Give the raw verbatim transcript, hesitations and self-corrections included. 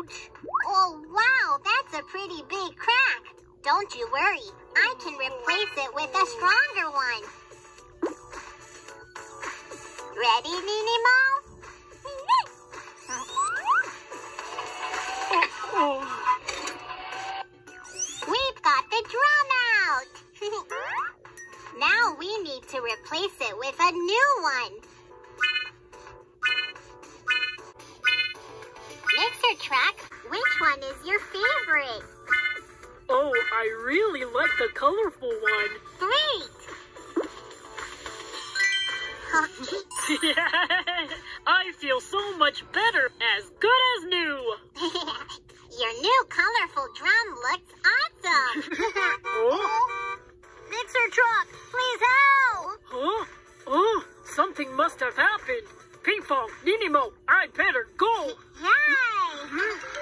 Ouch! Oh, wow, that's a pretty big crack. Don't you worry. I can replace it with a stronger one. Ready, Ninimo? We've got the drum out. Now we need to replace it with a new one. Mixer Truck, which one is your favorite? Oh, I really like the colorful one. Great! I feel so much better, as good as new. Your new colorful drum looks awesome. Oh? Mixer Truck, please help! Huh? Oh, something must have happened. Ping Pong, Ninimo, I better go. Yay!